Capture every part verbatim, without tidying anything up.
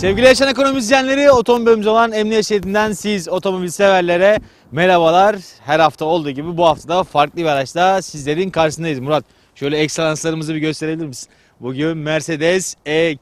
Sevgili yaşayan ekonomizyenleri, otomobilimiz olan Emniyet Şeridi'nden siz otomobil severlere merhabalar. Her hafta olduğu gibi bu hafta da farklı bir araçla sizlerin karşısındayız. Murat, şöyle ekselanslarımızı bir gösterebilir misin? Bugün Mercedes E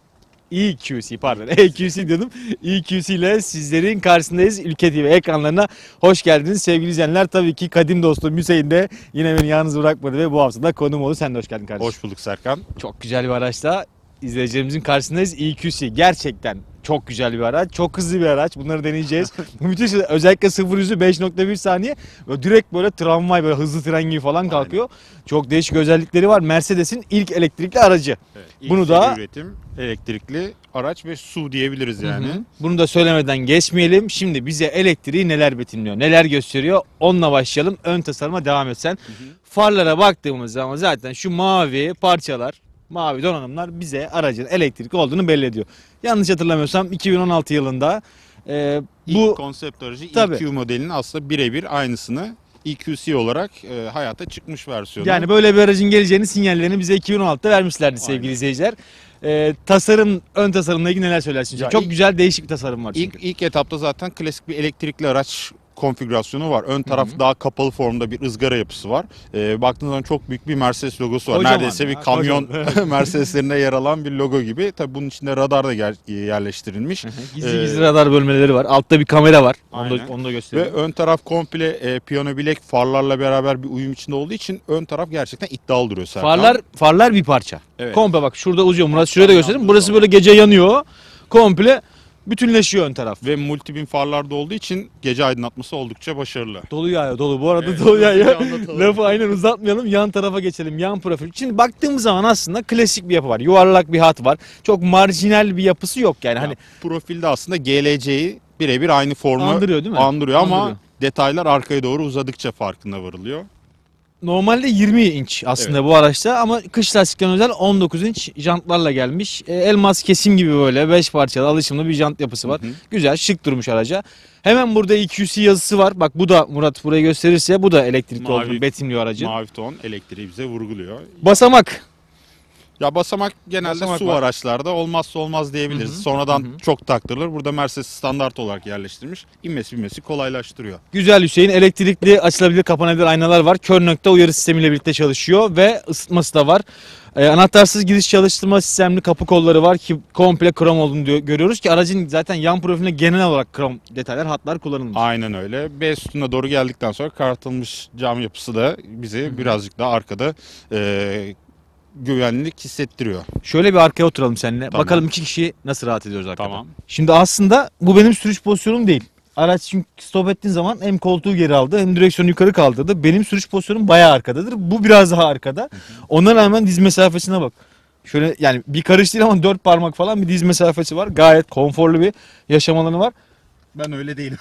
Q C pardon E Q C diyordum. E Q C ile sizlerin karşısındayız. Ülke T V ekranlarına hoş geldiniz sevgili izleyenler. Tabii ki kadim dostum Hüseyin de yine beni yalnız bırakmadı ve bu hafta da konuğum oldu. Sen de hoş geldin kardeşim. Hoş bulduk Serkan. Çok güzel bir araçla izleyicilerimizin karşısındayız. E Q C gerçekten çok güzel bir araç. Çok hızlı bir araç. Bunları deneyeceğiz. Müthiş. Özellikle sıfır yüzü beş nokta bir saniye. Böyle direkt böyle tramvay, böyle hızlı tren gibi falan kalkıyor. Aynen. Çok değişik özellikleri var. Mercedes'in ilk elektrikli aracı. Evet, ilk Bunu da üretim elektrikli araç ve S U V diyebiliriz yani. Hı hı. Bunu da söylemeden geçmeyelim. Şimdi bize elektriği neler betimliyor, neler gösteriyor? Onunla başlayalım. Ön tasarıma devam etsen. Hı hı. Farlara baktığımız zaman zaten şu mavi parçalar, mavi donanımlar bize aracın elektrikli olduğunu belli ediyor. Yanlış hatırlamıyorsam iki bin on altı yılında e, bu İlk konsept aracı tabii. E Q modelinin aslında birebir aynısını E Q C olarak e, hayata çıkmış versiyonu. Yani böyle bir aracın geleceğini sinyallerini bize iki bin on altıda vermişlerdi sevgili Aynen. izleyiciler. Ee, tasarım, ön tasarımla ilgili neler söylersin? Ya Çok ilk, güzel, değişik bir tasarım var çünkü. İlk, ilk etapta zaten klasik bir elektrikli araç konfigürasyonu var. Ön taraf Hı-hı. daha kapalı formda bir ızgara yapısı var. Ee, baktığınız zaman çok büyük bir Mercedes logosu var. Kocaman Neredeyse ya, bir kamyon Mercedes'lerinde yer alan bir logo gibi. Tabii bunun içinde radar da yer, yerleştirilmiş. Gizli ee, gizli radar bölmeleri var. Altta bir kamera var. Onu Aynen. da, onu da gösteriyor. Ve ön taraf komple e, piyano bilek farlarla beraber bir uyum içinde olduğu için ön taraf gerçekten iddialı duruyor Serkan. Farlar, farlar bir parça. Evet. Komple bak şurada uzuyor. Murat şuraya da göstereyim. Burası böyle gece yanıyor. Komple bütünleşiyor ön taraf. Ve multibin farlarda olduğu için gece aydınlatması oldukça başarılı. Dolu yağıyor dolu. Bu arada evet, dolu yağıyor. Lafı aynen uzatmayalım. Yan tarafa geçelim. Yan profil. Şimdi baktığımız zaman aslında klasik bir yapı var. Yuvarlak bir hat var. Çok marjinal bir yapısı yok yani. Ya, hani profilde aslında G L C'yi birebir aynı formu andırıyor değil mi? Andırıyor ama andırıyor. Detaylar arkaya doğru uzadıkça farkına varılıyor. Normalde yirmi inç aslında evet. bu araçta ama kış lastikten özel on dokuz inç jantlarla gelmiş. E, elmas kesim gibi böyle beş parçalı alışımlı bir jant yapısı var. Hı hı. Güzel, şık durmuş araca. Hemen burada E Q C yazısı var. Bak bu da Murat burayı gösterirse bu da elektrikli mavi, olduğunu betimliyor aracın. Mavi ton elektriği bize vurguluyor. Basamak. Ya basamak genelde basamak S U V var. Araçlarda olmazsa olmaz diyebiliriz. Hı hı. Sonradan hı hı. çok taktırılır. Burada Mercedes standart olarak yerleştirilmiş. İnmesi binmesi kolaylaştırıyor. Güzel Hüseyin. Elektrikli açılabilir kapanabilir aynalar var. Kör nokta uyarı sistemiyle birlikte çalışıyor ve ısıtması da var. Ee, anahtarsız giriş çalıştırma sistemli kapı kolları var ki komple krom olduğunu diyor, görüyoruz ki aracın zaten yan profiline genel olarak krom detaylar, hatlar kullanılmış. Aynen öyle. B sütununa doğru geldikten sonra karartılmış cam yapısı da bizi hı hı. birazcık daha arkada e, güvenlik hissettiriyor. Şöyle bir arkaya oturalım seninle. Tamam. Bakalım iki kişi nasıl rahat ediyoruz arkada. Tamam. Şimdi aslında bu benim sürüş pozisyonum değil. Araç çünkü stop ettiğin zaman hem koltuğu geri aldı hem direksiyonu yukarı kaldırdı. Benim sürüş pozisyonum bayağı arkadadır. Bu biraz daha arkada. Hı hı. Ona rağmen diz mesafesine bak. Şöyle yani bir karış değil ama dört parmak falan bir diz mesafesi var. Gayet konforlu bir yaşam alanı var. Ben öyle değilim.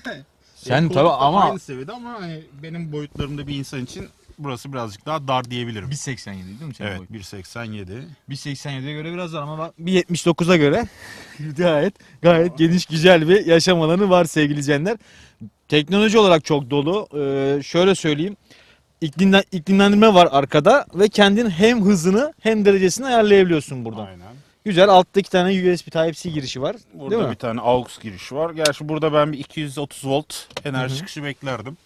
Sen tabii ama aynı seviyede ama hani benim boyutlarımda bir insan için burası birazcık daha dar diyebilirim. bir seksen yedi değil mi? Evet, bir seksen yedi. bir seksen yediye göre biraz dar ama bir yetmiş dokuza göre gayet gayet geniş güzel bir yaşam alanı var sevgili izleyenler. Teknoloji olarak çok dolu. Ee, şöyle söyleyeyim. İklimden, iklimlendirme var arkada ve kendin hem hızını hem derecesini ayarlayabiliyorsun buradan. Aynen. Güzel. Altta iki tane U S B Type-C girişi var. Burada değil mi? bir tane A U X girişi var. Gerçi burada ben bir iki yüz otuz volt enerji Hı-hı. çıkışı beklerdim.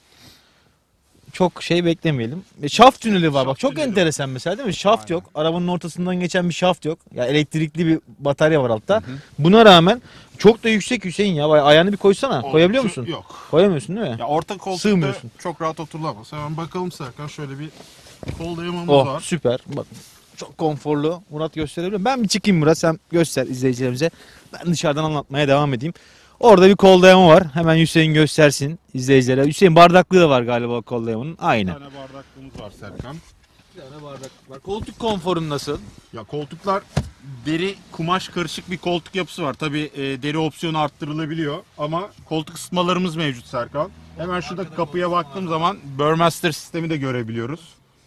Çok şey beklemeyelim. E, şaft tüneli var. Şaft Bak çok tüneli enteresan mesela değil mi? Şaft Aynen. yok. Arabanın ortasından geçen bir şaft yok. Ya elektrikli bir batarya var altta. Hı hı. Buna rağmen çok da yüksek Hüseyin ya. Ayağını bir koysana. O, Koyabiliyor musun? Yok. Koyamıyorsun değil mi? Ya orta koltukta sığmıyorsun. Çok rahat oturulamaz. Hemen bakalım Serkan, şöyle bir kol dayamamız oh, var. Süper. Bak çok konforlu. Murat gösterebilir. Ben bir çıkayım Murat, sen göster izleyicilerimize. Ben dışarıdan anlatmaya devam edeyim. Orada bir kol dayama var. Hemen Hüseyin göstersin izleyicilere. Hüseyin bardaklığı da var galiba kol dayamanın. Aynı. Bir tane bardaklığımız var Serkan. Bir tane bardaklık var. Koltuk konforun nasıl? Ya koltuklar deri kumaş karışık bir koltuk yapısı var. Tabii e, deri opsiyonu arttırılabiliyor ama koltuk ısıtmalarımız mevcut Serkan. Hemen şurada kapıya baktığım zaman Burmester sistemi de görebiliyoruz.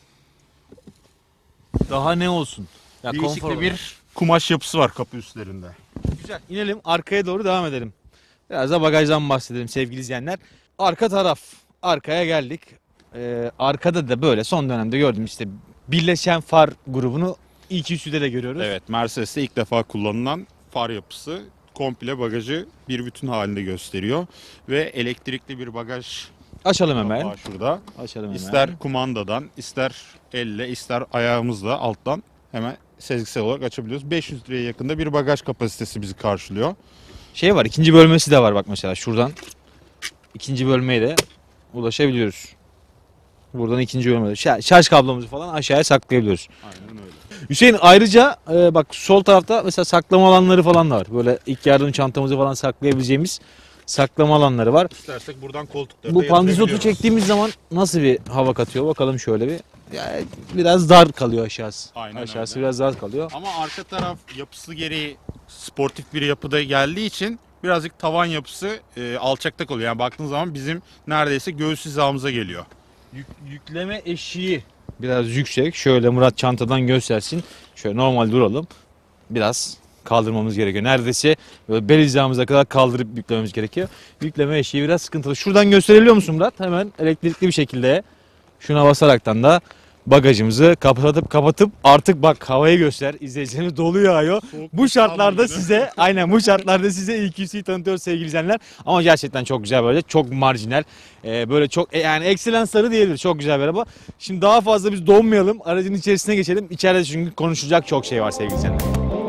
Daha ne olsun? Ya değişik bir kumaş yapısı var kapı üstlerinde. Güzel. İnelim arkaya doğru devam edelim. Biraz da bagajdan bahsedelim sevgili izleyenler. Arka taraf. Arkaya geldik. Ee, arkada da böyle son dönemde gördüm işte birleşen far grubunu E Q C'de de görüyoruz. Evet, Mercedes'te ilk defa kullanılan far yapısı komple bagajı bir bütün halinde gösteriyor. Ve elektrikli bir bagaj Açalım hemen. kapağı şurada. Açalım hemen. İster kumandadan, ister elle, ister ayağımızla alttan hemen sezgisel olarak açabiliyoruz. beş yüz litreye yakında bir bagaj kapasitesi bizi karşılıyor. Şey var, ikinci bölmesi de var bak mesela şuradan. İkinci bölmeye de ulaşabiliyoruz. Buradan ikinci bölmede şarj, şarj kablomuzu falan aşağıya saklayabiliyoruz. Aynen öyle. Hüseyin ayrıca e, bak sol tarafta mesela saklama alanları falan da var. Böyle ilk yardım çantamızı falan saklayabileceğimiz saklama alanları var. İstersek buradan koltukları Bu da pandizotu yatırabiliyoruz. çektiğimiz zaman nasıl bir hava katıyor bakalım şöyle bir. Yani biraz dar kalıyor aşağısı. Aynen Aşağısı öyle. biraz dar kalıyor. Ama arka taraf yapısı gereği sportif bir yapıda geldiği için birazcık tavan yapısı e, alçakta kalıyor. Yani baktığın zaman bizim neredeyse göğüs hizamıza geliyor. Yük- yükleme eşiği biraz yüksek. Şöyle Murat çantadan göstersin. Şöyle normal duralım. Biraz kaldırmamız gerekiyor. Neredeyse böyle bel hizamıza kadar kaldırıp yüklememiz gerekiyor. Yükleme eşiği biraz sıkıntılı. Şuradan gösterebiliyor musun Murat? Hemen elektrikli bir şekilde şuna basaraktan da bagajımızı kapatıp kapatıp artık bak havayı göster. İzleyicilerimiz dolu yağıyor. Soğuk Bu bir şartlarda salgını. size aynen bu şartlarda size E Q C'yi tanıtıyoruz sevgili izleyenler. Ama gerçekten çok güzel böyle. Çok marjinal. Ee, böyle çok e, yani excellence diyebiliriz. Çok güzel bir araba. Şimdi daha fazla biz donmayalım. Aracın içerisine geçelim. İçeride çünkü konuşulacak çok şey var sevgili izleyenler.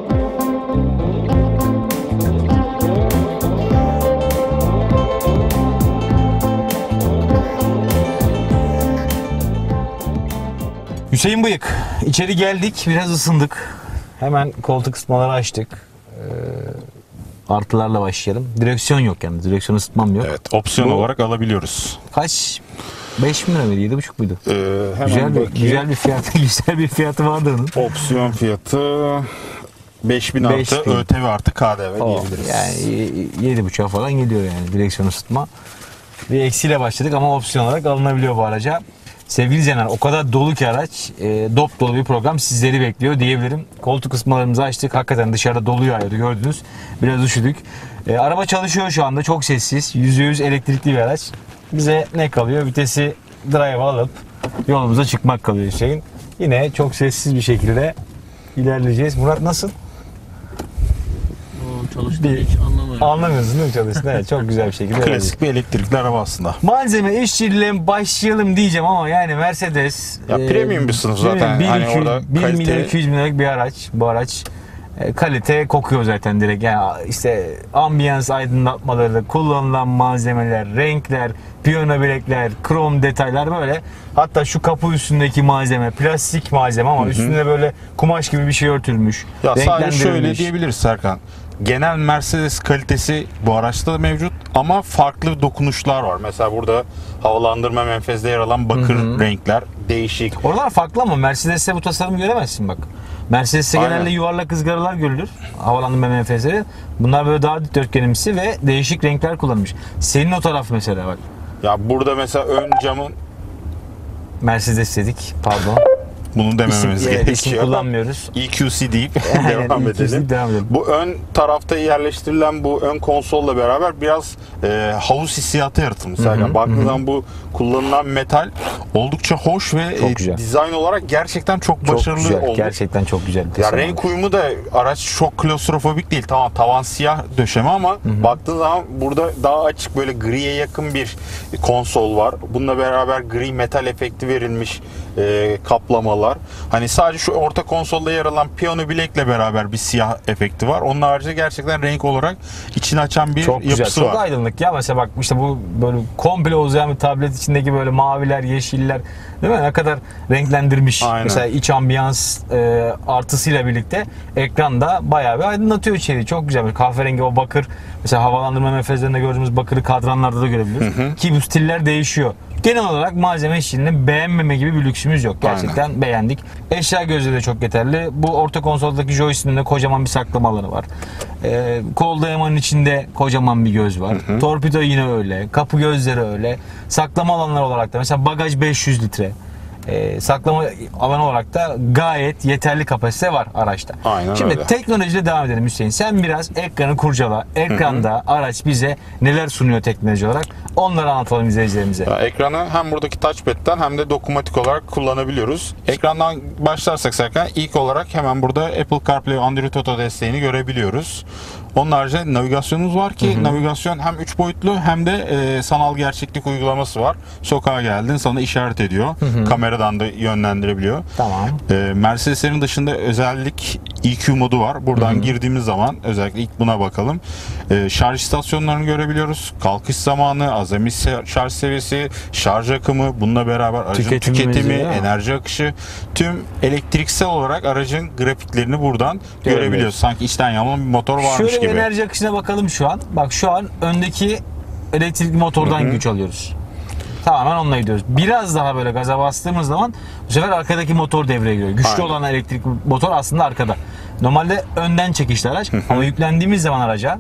Hüseyin Bıyık. İçeri geldik. Biraz ısındık. Hemen koltuk ısıtmaları açtık. Ee, artılarla başlayalım. Direksiyon yok yani. Direksiyon ısıtmam yok. Evet, opsiyon Bu- olarak alabiliyoruz. Kaç? beş bin lira mıydı? yedi buçuk muydu? Ee, hemen Güzel bir, bakayım. güzel bir fiyatı, güzel bir fiyatı vardı onun. Opsiyon fiyatı beş bin beş artı bin. ÖTV artı K D V O, diyebiliriz. yani yedi buçuğa falan geliyor yani direksiyon ısıtma. Bir eksiyle başladık ama opsiyon olarak alınabiliyor bu araca. Sevgili izleyenler o kadar dolu ki araç, e, dop dolu bir program sizleri bekliyor diyebilirim. Koltuk ısıtmalarımızı açtık. Hakikaten dışarıda dolu yağıyordu gördünüz. Biraz üşüdük. E, araba çalışıyor şu anda çok sessiz. yüzde yüz elektrikli bir araç. Bize ne kalıyor? Vitesi drive alıp yolumuza çıkmak kalıyor Hüseyin. Yine çok sessiz bir şekilde ilerleyeceğiz. Murat nasıl? Çalıştığını Bir- hiç anlamıyorum. Anlamıyorsun değil mi çalıştığını? Evet, çok güzel bir şekilde ilerleyeceğiz. Klasik bir elektrikli araba aslında. Malzeme işçiliğine başlayalım diyeceğim ama yani Mercedes Ya premium bir sınıf değil mi? zaten. bir, Hani iki- orada bir kalite- milyon iki yüz bin liralık bir araç. Bu araç e, kalite kokuyor zaten direkt. Yani işte ambiyans aydınlatmaları, kullanılan malzemeler, renkler, piyano bilekler, krom detaylar böyle. Hatta şu kapı üstündeki malzeme plastik malzeme ama üstünde böyle kumaş gibi bir şey örtülmüş. Ya sadece şöyle renklendirilmiş. diyebiliriz Serkan. Genel Mercedes kalitesi bu araçta da mevcut ama farklı dokunuşlar var. Mesela burada havalandırma menfezde yer alan bakır renkler değişik. Oralar farklı ama Mercedes'te bu tasarımı göremezsin bak. Mercedes'te Aynen. genelde yuvarlak ızgaralar görülür. Havalandırma menfezleri. Bunlar böyle daha dikdörtgenimsi ve değişik renkler kullanmış. Senin o taraf mesela bak. Ya burada mesela ön camın Mercedes dedik. Pardon. bunu demememiz İsim, evet, isim gerekiyor. kullanmıyoruz. E Q C deyip Aynen, devam E Q C edelim. devam edelim. Bu ön tarafta yerleştirilen bu ön konsolla beraber biraz e, havuz hissiyatı yaratılmış. Serkan. Baktığın zaman bu kullanılan metal oldukça hoş ve Çok e, güzel. dizayn olarak gerçekten çok, Çok başarılı güzel. olmuş. Gerçekten çok güzel. bir Ya tasarım. renk uyumu da araç çok klostrofobik değil. Tamam tavan siyah döşeme ama baktığın zaman burada daha açık böyle griye yakın bir konsol var. Bununla beraber gri metal efekti verilmiş e, kaplamalar. Hani sadece şu orta konsolda yer alan piyano bilekle beraber bir siyah efekti var. Onun haricinde gerçekten renk olarak içini açan bir Çok güzel, yapısı çok var. aydınlık ya. Mesela bak işte bu böyle komple uzayan bir tablet içindeki böyle maviler, yeşiller değil mi? Ne kadar renklendirmiş. Aynen. Mesela iç ambiyans e, artısıyla birlikte ekranda bayağı bir aydınlatıyor içeriği. Çok güzel. Böyle kahverengi o bakır. Mesela havalandırma menfezlerinde gördüğümüz bakırı kadranlarda da görebiliyoruz. Ki bu stiller değişiyor. Genel olarak malzeme işini beğenmeme gibi bir lüksümüz yok. Gerçekten beğendik. Eşya gözleri de çok yeterli. Bu orta konsoldaki joystick'in de kocaman bir saklama alanı var. Ee, kol dayamanın içinde kocaman bir göz var. Torpido yine öyle. Kapı gözleri öyle. Saklama alanları olarak da mesela bagaj beş yüz litre. Ee, saklama alanı olarak da gayet yeterli kapasite var araçta. Aynen Şimdi öyle. teknolojiyle devam edelim Hüseyin. Sen biraz ekranı kurcala. Ekranda araç bize neler sunuyor teknoloji olarak? Onları anlatalım izleyicilerimize. Ya, ekranı hem buradaki touchpad'den hem de dokunmatik olarak kullanabiliyoruz. Ekrandan başlarsak Serkan ilk olarak hemen burada Apple CarPlay ve Android Auto desteğini görebiliyoruz. Onun haricinde navigasyonumuz var ki, hı hı, navigasyon hem üç boyutlu hem de e, sanal gerçeklik uygulaması var. Sokağa geldin sana işaret ediyor. Hı hı. Kameradan da yönlendirebiliyor. Tamam. E, Mercedes'lerin dışında özellik E Q modu var. Buradan, hı hı, girdiğimiz zaman özellikle ilk buna bakalım. E, şarj istasyonlarını görebiliyoruz. Kalkış zamanı, azami şarj seviyesi, şarj akımı, bununla beraber aracın Tüketim tüketimi, menzili, enerji akışı, tüm elektriksel olarak aracın grafiklerini buradan görebiliyoruz. Sanki içten yanmalı bir motor varmış Şöyle gibi. Şöyle enerji akışına bakalım şu an. Bak şu an öndeki elektrikli motordan, hı hı, güç alıyoruz. Tamamen onunla gidiyoruz. Biraz daha böyle gaza bastığımız zaman bu sefer arkadaki motor devreye giriyor. Güçlü, aynen, olan elektrikli motor aslında arkada. Normalde önden çekişli araç, hı hı, ama yüklendiğimiz zaman araca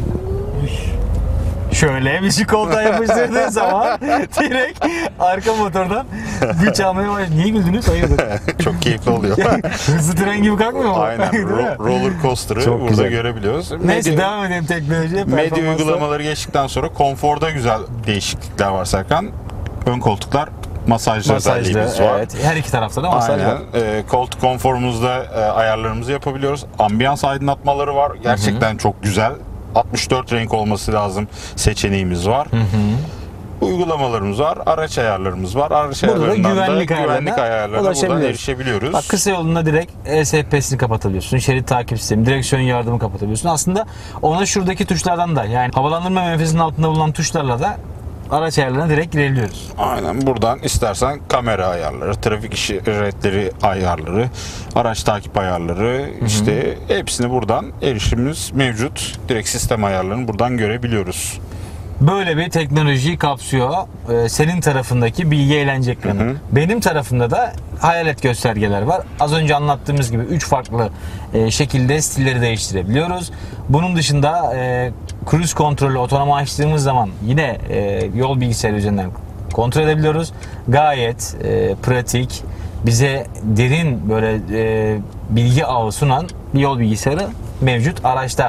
şöyle bir şey koltuğa yapıştırdığın zaman direkt arka motordan güç almaya başlıyor. Niye güldünüz? Hayırdır? Çok keyifli oluyor. Hızlı tren gibi kalkmıyor mu? Aynen. Ro- roller coaster'ı çok burada güzel görebiliyoruz. Neyse medya, devam edelim teknolojiye. Medya uygulamaları geçtikten sonra konforda güzel değişiklikler var Serkan. Ön koltuklar masajlı, masajlı özelliğimiz var. Evet. Her iki tarafta da masaj var. E, koltuk konforumuzda e, ayarlarımızı yapabiliyoruz. Ambiyans aydınlatmaları var. Gerçekten, hı hı, çok güzel. altmış dört renk olması lazım seçeneğimiz var. Hı hı. Uygulamalarımız var, araç ayarlarımız var. Araç burada ayarlarından da güvenlik da ayarlarına, güvenlik ayarlarına buradan erişebiliyoruz. Bak, kısa yolunda direkt E S P'sini kapatabiliyorsun, şerit takip sistemi, direksiyon yardımı kapatabiliyorsun. Aslında ona şuradaki tuşlardan da, yani havalandırma menfezinin altında bulunan tuşlarla da araç ayarlarına direkt girebiliyoruz. Aynen, buradan istersen kamera ayarları, trafik işaretleri ayarları, araç takip ayarları, hı hı, işte hepsini buradan erişimimiz mevcut. Direkt sistem ayarlarını buradan görebiliyoruz. Böyle bir teknolojiyi kapsıyor. Ee, senin tarafındaki bilgi eğlence ekranı. Hı hı. Benim tarafımda da hayalet göstergeler var. Az önce anlattığımız gibi üç farklı e, şekilde stilleri değiştirebiliyoruz. Bunun dışında e, cruise kontrolü otonom açtığımız zaman yine e, yol bilgisayarı üzerinden kontrol edebiliyoruz. Gayet e, pratik, bize derin böyle e, bilgi ağı sunan bir yol bilgisayarı mevcut araçta.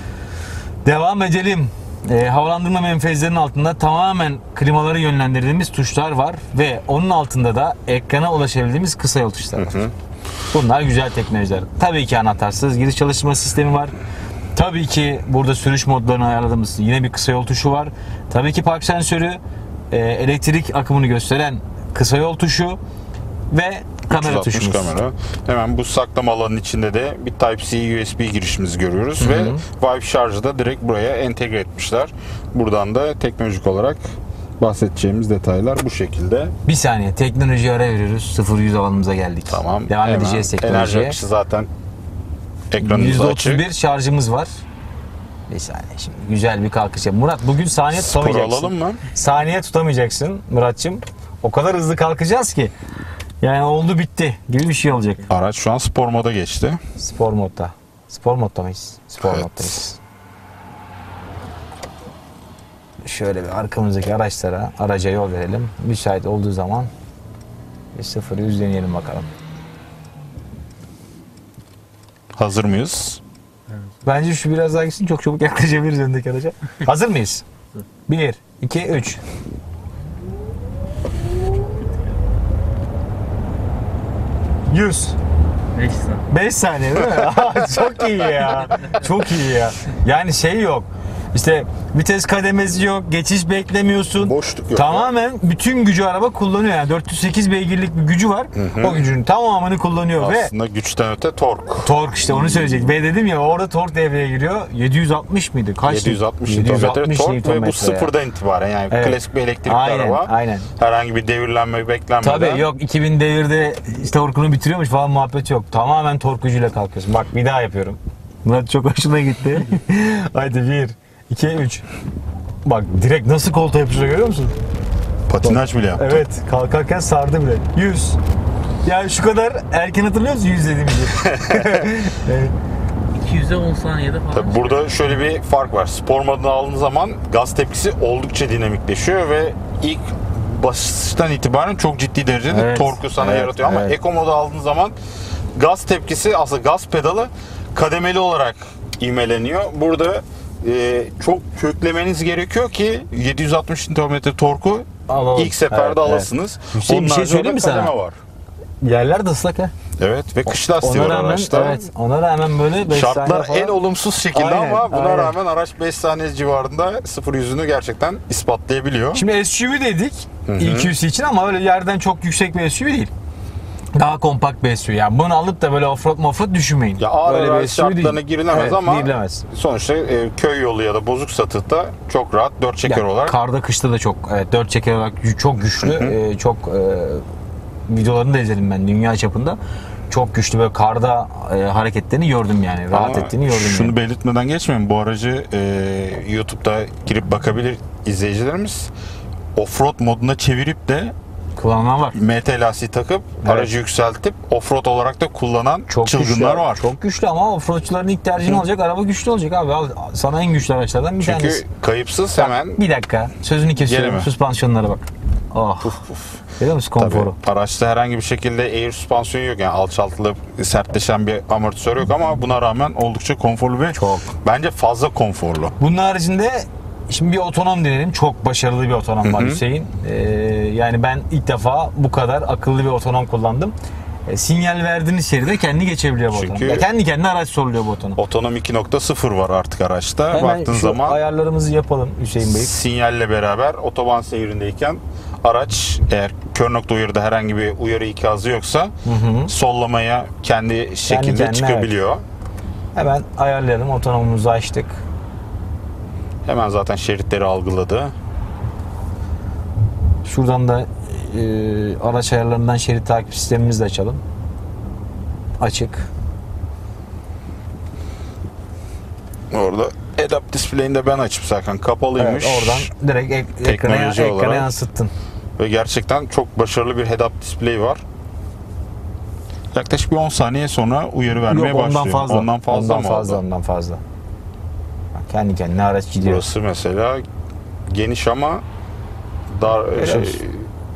Devam edelim. E, havalandırma menfezlerinin altında tamamen klimaları yönlendirdiğimiz tuşlar var ve onun altında da ekrana ulaşabildiğimiz kısa yol tuşları var. Hı hı. Bunlar güzel teknolojiler. Tabii ki anahtarsız giriş çalışma sistemi var. Tabii ki burada sürüş modlarını ayarladığımız yine bir kısa yol tuşu var. Tabii ki park sensörü, e, elektrik akımını gösteren kısa yol tuşu ve kamera tuşumuz. Kamera. Hemen bu saklama alanının içinde de bir Type-C U S B girişimizi görüyoruz, hı hı, ve Vibe şarjı da direkt buraya entegre etmişler. Buradan da teknolojik olarak bahsedeceğimiz detaylar bu şekilde. Bir saniye, teknolojiye ara veriyoruz. sıfır yüz alanımıza geldik. Tamam. Devam hemen edeceğiz teknolojiye. Enerji akışı zaten ekranımızda yüzde otuz bir açık. şarjımız var. Bir saniye, şimdi güzel bir kalkış yap. Murat, bugün saniye tutamayacaksın. Spor alalım mı? Saniye tutamayacaksın Murat'cığım. O kadar hızlı kalkacağız ki. Yani oldu bitti gibi bir şey olacak. Araç şu an spor moda geçti. Spor modda. Spor modda mıyız? Spor evet. moddayız. Şöyle bir arkamızdaki araçlara, araca yol verelim. Müsait olduğu zaman bir sıfırı yüz deneyelim bakalım. Hazır mıyız? Evet. Bence şu biraz daha gitsin, çok çabuk yaklaşabiliriz öndeki araca. Hazır mıyız? bir, iki, üç. yüz. beş saniye. beş saniye değil mi? Çok iyi ya. Çok iyi ya. Yani şey yok. İşte vites kademesi yok, geçiş beklemiyorsun. Boşluk yok. Tamamen bütün gücü araba kullanıyor. Yani dört yüz sekiz beygirlik bir gücü var. Hı hı. O gücün tamamını kullanıyor. Aslında ve aslında güçten öte tork. Tork işte onu söyleyecek. Ve dedim ya orada tork devreye giriyor. yedi yüz altmış mıydı? Kaç? yedi yüz altmış Nm tork ve bu sıfırdan itibaren yani evet. Klasik bir elektrikli aynen, araba. Aynen. Herhangi bir devirlenme beklenmeden. Tabii yok, iki bin devirde işte torkunu bitiriyormuş falan muhabbet yok. Tamamen tork gücüyle kalkıyorsun. Bak bir daha yapıyorum. Murat çok hoşuna gitti. Haydi bir, iki, üç. Bak direkt nasıl koltuğa yapışıyor, görüyor musun? Patinaj bile yaptı. Evet, kalkarken sardı bile. yüz. Yani şu kadar erken hatırlıyor musun yüz dediğim gibi? Evet. iki yüze on saniyede falan. Tabii burada şöyle bir fark var. Spor modunu aldığın zaman gaz tepkisi oldukça dinamikleşiyor ve ilk basıştan itibaren çok ciddi derecede evet, torku sana evet, yaratıyor ama evet. Eco modu aldığın zaman gaz tepkisi, aslında gaz pedalı kademeli olarak ivmeleniyor. Burada e, çok köklemeniz gerekiyor ki yedi yüz altmış Nm torku alalım. İlk seferde evet, alasınız. Evet. Hüseyin, bir şey söyleyeyim mi sana? Var. Yerler de ıslak ha. Evet ve kış lastiği Ona var rağmen, araçta. evet, ona rağmen böyle beş saniye Şartlar falan. en olumsuz şekilde Aynen, ama buna aynen. rağmen araç beş saniye civarında sıfır yüzünü gerçekten ispatlayabiliyor. Şimdi S U V dedik E Q C için ama öyle yerden çok yüksek bir S U V değil. Daha kompakt bir S U V. Yani bunu alıp da böyle offroad mofroad düşünmeyin. Ya ağır Öyle bir araç S U V değil. şartlarına girilemez Evet, ama girilemez. sonuçta e, köy yolu ya da bozuk satıkta çok rahat dört çeker Yani olarak. karda kışta da çok, evet, dört çeker olarak gü- çok güçlü. e, çok e, videolarını da izledim ben dünya çapında. Çok güçlü böyle karda e, hareketlerini gördüm yani. Rahat Ama ettiğini gördüm. şunu yani. belirtmeden geçmeyin. Bu aracı e, YouTube'da girip bakabilir izleyicilerimiz. Offroad moduna çevirip de Kullanan var. M T lastiği takıp Evet. aracı yükseltip offroad olarak da kullanan Çok çılgınlar güçlü, var. Çok güçlü ama offroadçuların ilk tercihin olacak. Araba güçlü olacak abi. Al, sana en güçlü araçlardan bir Çünkü tanesi. kayıpsız Bak, hemen bir dakika. Sözünü kesiyorum. Geleme. Süspansiyonlara bak. Oh. Görüyor musun konforu? tabii, araçta herhangi bir şekilde air süspansiyon yok. Yani alçaltılıp sertleşen bir amortisör yok ama buna rağmen oldukça konforlu ve Çok. bence fazla konforlu. Bunun haricinde şimdi bir otonom deneyelim. Çok başarılı bir otonom var Hüseyin. Ee, yani ben ilk defa bu kadar akıllı bir otonom kullandım. E, sinyal verdiğiniz şeride kendi geçebiliyor bu Çünkü- otonom. Ya kendi kendine araç soruluyor bu otonom. Otonom iki nokta sıfır var artık araçta. Hemen Baktığın şu zaman ayarlarımızı yapalım Hüseyin Bey. sinyalle beraber otoban seyrindeyken araç eğer kör nokta uyarıda herhangi bir uyarı ikazı yoksa sollamaya kendi şekilde kendine, çıkabiliyor. Hemen ayarlayalım. Otonomumuzu açtık. Hemen zaten şeritleri algıladı. Şuradan da e, araç ayarlarından şerit takip sistemimizi de açalım. Açık. Orada head-up display'ini de ben açıp zaten kapalıymış. Evet, oradan direkt ek, ekrana, Teknoloji ekrana olarak. yansıttın. Ve gerçekten çok başarılı bir head-up display var. Yaklaşık bir on saniye sonra uyarı vermeye Yok, ondan başlıyor. fazla. Ondan fazla ondan mı fazla, oldu? ondan fazla. Bak, kendi kendine araç gidiyor. Burası mesela geniş ama dar Helal şey, olsun.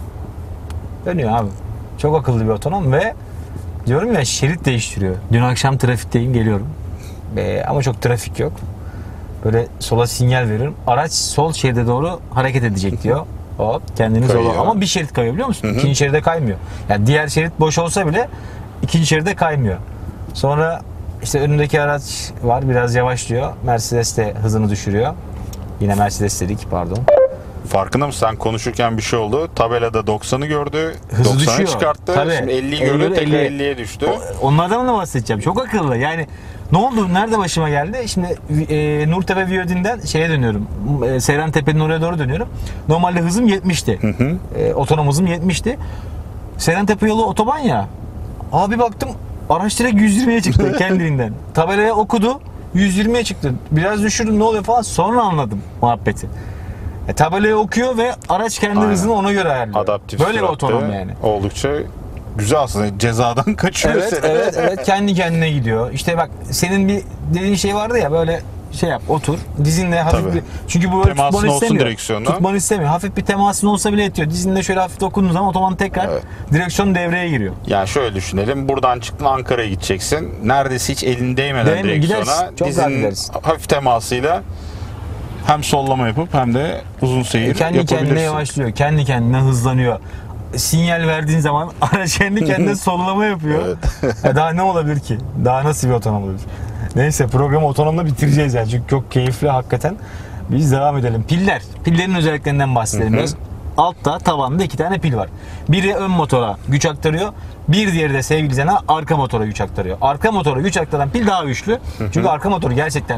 Dönüyor abi. Çok akıllı bir otonom ve diyorum ya şerit değiştiriyor. Dün akşam trafikteyim, geliyorum. Ee, ama çok trafik yok. Böyle sola sinyal veriyorum. Araç sol şeride doğru hareket edecek diyor. Hop kendini Kayıyor. sola. Ama bir şerit kayıyor biliyor musun? İkinci şeride kaymıyor. Yani diğer şerit boş olsa bile ikinci şeride kaymıyor. Sonra işte önündeki araç var, biraz yavaşlıyor. Mercedes de hızını düşürüyor. Yine Mercedes dedik, pardon. farkında mısın? Sen konuşurken bir şey oldu. Tabelada doksanı gördü. Hızı doksanı düşüyor. çıkarttı. Tabii. Şimdi elliyi elli, gördü. Tekrar elli. elliye düştü. O- Onlardan da bahsedeceğim. Çok akıllı. Yani ne oldu? Nerede başıma geldi? Şimdi e, Nurtepe Viyodin'den şeye dönüyorum. E, Seyran Tepe'nin oraya doğru dönüyorum. Normalde hızım yetmişti. E, otonom hızım yetmişti. Seyran Tepe yolu otoban ya. Abi baktım araç direkt yüz yirmiye çıktı kendiliğinden. Tabelaya okudu. yüz yirmiye çıktı. Biraz düşürdüm, ne oluyor falan. Sonra anladım muhabbeti. E, tabelayı okuyor ve araç kendi Aynen. hızını ona göre ayarlıyor. Adaptif Böyle bir süratte otonom yani. Oldukça güzel aslında. Cezadan kaçıyor Evet, seni. evet, evet. Kendi kendine gidiyor. İşte bak, senin bir dediğin şey vardı ya, böyle şey yap, otur. Dizinle hafif Tabii. bir... Çünkü bu böyle Temasın tutmanı olsun istemiyor. direksiyonda. Tutmanı istemiyor. Hafif bir temasın olsa bile yetiyor. Dizinle şöyle hafif dokunduğun zaman otoman tekrar Evet. direksiyon devreye giriyor. Yani şöyle düşünelim. Buradan çıktın, Ankara'ya gideceksin. Neredeyse hiç elin değmeden Değil mi? direksiyona. Gideriz. Çok rahat gideriz. hafif temasıyla hem sollama yapıp hem de uzun seyir Kendi kendine yapabilirsin. yavaşlıyor. Kendi kendine hızlanıyor. Sinyal verdiğin zaman araç kendi kendine sollama yapıyor. Ya daha ne olabilir ki? Daha nasıl bir otonom olabilir? Neyse, programı otonomla bitireceğiz yani. Çünkü çok keyifli hakikaten. Biz devam edelim. Piller. Pillerin özelliklerinden bahsedelim biraz. Altta, tavanda iki tane pil var. Biri ön motora güç aktarıyor. Bir diğeri de sevgili izleyenler arka motora güç aktarıyor. Arka motora güç aktaran pil daha güçlü. Çünkü arka motoru gerçekten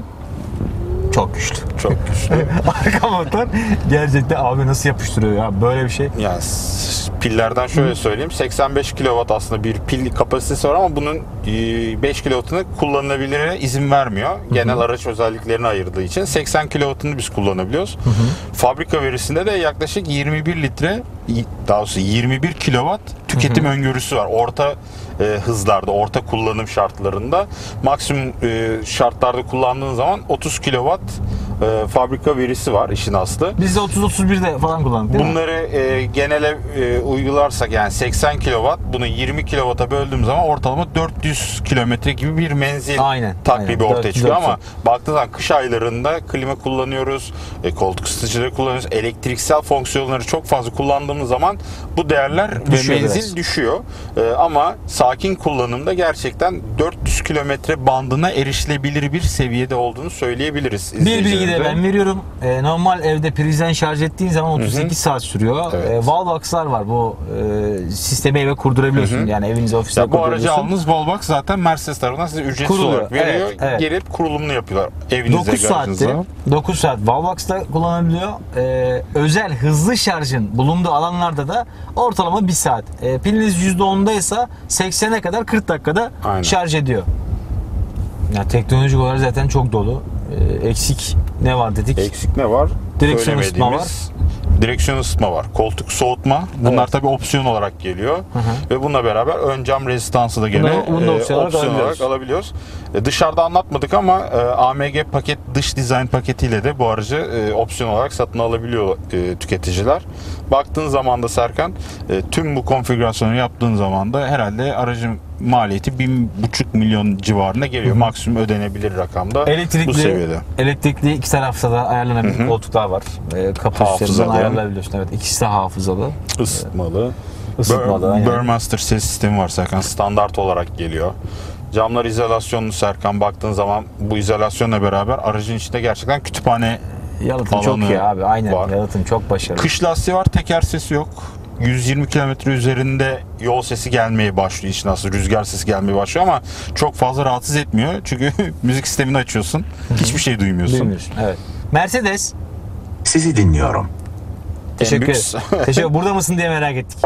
çok güçlü. Çok güçlü. Arka motor gerçekten abi nasıl yapıştırıyor ya, böyle bir şey. Yani s- pillerden şöyle söyleyeyim. seksen beş kilowatt aslında bir pil kapasitesi var ama bunun e, beş kilowattını kullanılabilire izin vermiyor. Genel araç özelliklerini ayırdığı için seksen kilowattını biz kullanabiliyoruz. Fabrika verisinde de yaklaşık yirmi bir litre, daha doğrusu yirmi bir kilowatt tüketim öngörüsü var. Orta e, hızlarda, orta kullanım şartlarında maksimum e, şartlarda kullandığın zaman otuz kilowatt e, fabrika verisi var işin aslı. Biz de otuz otuz birde falan kullandık değil mi? Bunları e, genele e, uygularsak yani seksen kilowatt, bunu yirmi kilowatt'a böldüğüm zaman ortalama dört yüz kilometre gibi bir menzil Aynen, takribi aynen. ortaya dört yüz, çıkıyor dört yüz. ama baktığınız zaman kış aylarında klima kullanıyoruz, e, koltuk ısıtıcıları kullanıyoruz, elektriksel fonksiyonları çok fazla kullandığımız zaman bu değerler Düşüyor ve menzil biraz. düşüyor. E, ama sakin kullanımda gerçekten dört yüz kilometre bandına erişilebilir bir seviyede olduğunu söyleyebiliriz. Bir bilgi de izleyicilerimize. ben veriyorum. Ee, normal evde prizden şarj ettiğin zaman otuz sekiz saat sürüyor. Evet. Ee, Wallbox'lar var. Bu e, sistemi eve kurdurabiliyorsun. Hı hı. Yani evinize, ofiste Ya bu aracı kurdurabiliyorsun. aldığınız Wallbox zaten Mercedes tarafından size ücretsiz Kuruluyor. olarak veriyor. Evet, evet. Gelip kurulumunu yapıyorlar evinize, dokuz garajınıza. saatte dokuz saat Wallbox'ta kullanabiliyor. Ee, özel hızlı şarjın bulunduğu alanlarda da ortalama bir saat. Ee, piliniz yüzde ondaysa seksene kadar kırk dakikada Aynen. şarj ediyor. Ya teknolojik olarak zaten çok dolu. Ee, eksik ne var dedik? Eksik ne var? Direksiyon ısıtma Söylemediğimiz direksiyon ısıtma var. Koltuk soğutma. Bunlar Evet. tabii opsiyon olarak geliyor. hı. Ve bununla beraber ön cam rezistansı da gene Bunu- bunu da e, opsiyon olarak opsiyon olarak alabiliyoruz. alabiliyoruz. E, dışarıda anlatmadık ama e, A M G paket dış dizayn paketiyle de bu aracı e, opsiyon olarak satın alabiliyor e, tüketiciler. Baktığın zaman da Serkan e, tüm bu konfigürasyonu yaptığın zaman da herhalde aracın maliyeti bin buçuk milyon civarına geliyor. Maksimum ödenebilir rakamda Elektrikli, bu seviyede. elektrikli iki tarafta da ayarlanabilir koltuklar var. Ee, kapı Hafızalı. üstlerinden ayarlayabiliyorsun. Evet, ikisi de hafızalı. Isıtmalı. Isıtmalı, Bur- aynen. Burmester ses sistemi var Serkan. Standart olarak geliyor. Camlar izolasyonlu Serkan. Baktığın zaman bu izolasyonla beraber aracın içinde gerçekten kütüphane. Yalıtım çok Alanı iyi abi. Aynen. var. Yalıtım çok başarılı. Kış lastiği var, teker sesi yok. yüz yirmi kilometre üzerinde yol sesi gelmeye başlıyor, işin aslı rüzgar sesi gelmeye başlıyor ama çok fazla rahatsız etmiyor. Çünkü müzik sistemini açıyorsun. Hiçbir şey duymuyorsun. Duymuyorsun. Evet. Mercedes. Sizi dinliyorum. Teşekkür büyük- ederim. Teşekkür Burada mısın diye merak ettik.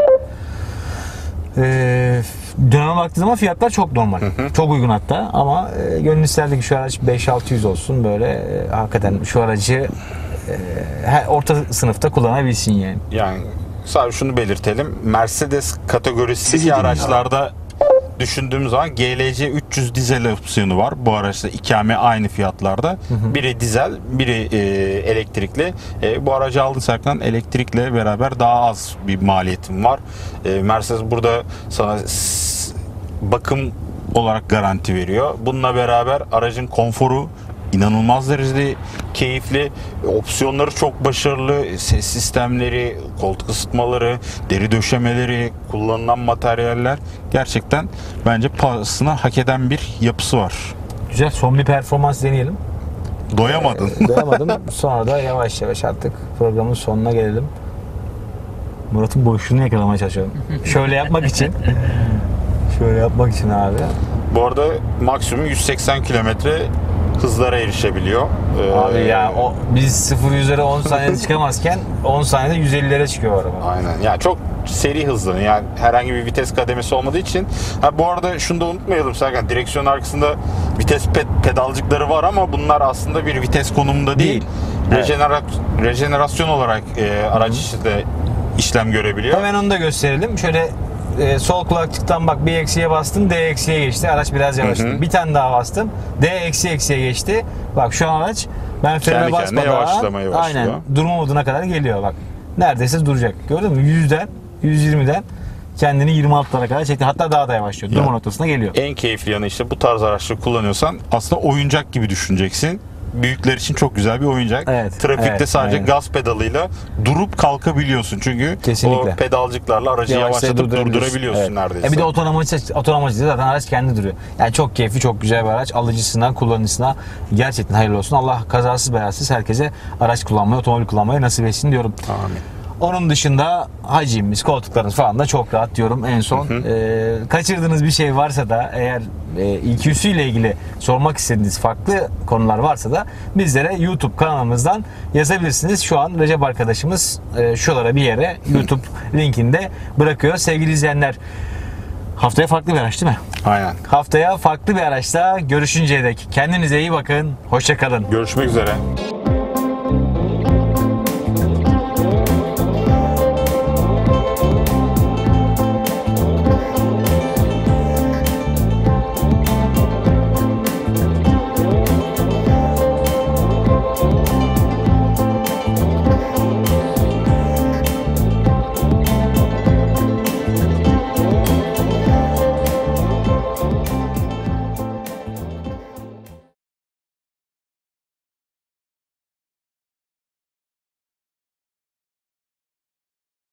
Ee, döneme baktığı zaman fiyatlar çok normal. Çok uygun hatta ama e, gönül isterdi ki şu araç beş altı yüz olsun böyle e, hakikaten şu aracı e, her orta sınıfta kullanabilsin yani. Yani sadece şunu belirtelim. Mercedes Sizi kategorisindeki dinliyorum. araçlarda düşündüğüm zaman G L C üç yüz dizel opsiyonu var. Bu araçta ikame aynı fiyatlarda. Biri dizel, biri e, elektrikli. E, bu aracı aldın Serkan, elektrikle beraber daha az bir maliyetim var. E, Mercedes burada sana s- bakım olarak garanti veriyor. Bununla beraber aracın konforu inanılmaz derecede keyifli, opsiyonları çok başarılı, ses sistemleri, koltuk ısıtmaları, deri döşemeleri, kullanılan materyaller gerçekten bence parasını hak eden bir yapısı var. Güzel, son bir performans deneyelim. Doyamadın. Doyamadım. Sonra da yavaş yavaş artık programın sonuna gelelim. Murat'ın boşluğunu yakalamaya çalışıyorum. Şöyle yapmak için. Şöyle yapmak için abi. Bu arada maksimum yüz seksen kilometre hızlara erişebiliyor. Ee, Abi ya o biz sıfır yüzlere on saniyede çıkamazken on saniyede yüz ellilere çıkıyor o araba. Aynen. Yani çok seri hızlı. Yani herhangi bir vites kademesi olmadığı için. Ha bu arada şunu da unutmayalım Serkan. Direksiyon arkasında vites pe- pedalcıkları var ama bunlar aslında bir vites konumunda değil. Değil. Evet. Rejenera- rejenerasyon olarak e, araç içinde işlem görebiliyor. Hemen onu da gösterelim. Şöyle e, sol kulakçıktan bak bir eksiye bastım, D eksiye geçti. Araç biraz yavaşladı. Hı hı. Bir tane daha bastım. D eksi eksiye geçti. Bak şu an araç ben frene Kendi kendine basmadan yavaşlamaya başlıyor. aynen durma moduna kadar geliyor bak. Neredeyse duracak. Gördün mü? yüzden yüz yirmiden kendini yirmi altılara kadar çekti. Hatta daha da yavaşlıyor. Durma Ya. noktasına geliyor. En keyifli yanı işte bu tarz araçları kullanıyorsan aslında oyuncak gibi düşüneceksin. Büyükler için çok güzel bir oyuncak. Evet, Trafikte evet, sadece aynen. gaz pedalıyla durup kalkabiliyorsun. Çünkü Kesinlikle. o pedalcıklarla aracı Yavaşlayıp yavaşlatıp durdurabiliyorsun. durdurabiliyorsun Evet. neredeyse. E bir de otonomacı, otonomacı zaten araç kendi duruyor. Yani çok keyifli, çok güzel bir araç. Alıcısına, kullanıcısına gerçekten hayırlı olsun. Allah kazasız belasız herkese araç kullanmayı, otomobil kullanmayı nasip etsin diyorum. Amin. Onun dışında hacimimiz, koltuklarımız falan da çok rahat diyorum en son. Ee, kaçırdığınız bir şey varsa da eğer e, E Q S ile ilgili sormak istediğiniz farklı konular varsa da bizlere YouTube kanalımızdan yazabilirsiniz. Şu an Recep arkadaşımız e, şuralara bir yere YouTube linkinde bırakıyor. Sevgili izleyenler, haftaya farklı bir araç değil mi? Aynen. Haftaya farklı bir araçla görüşünceye dek kendinize iyi bakın. Hoşça kalın. Görüşmek üzere.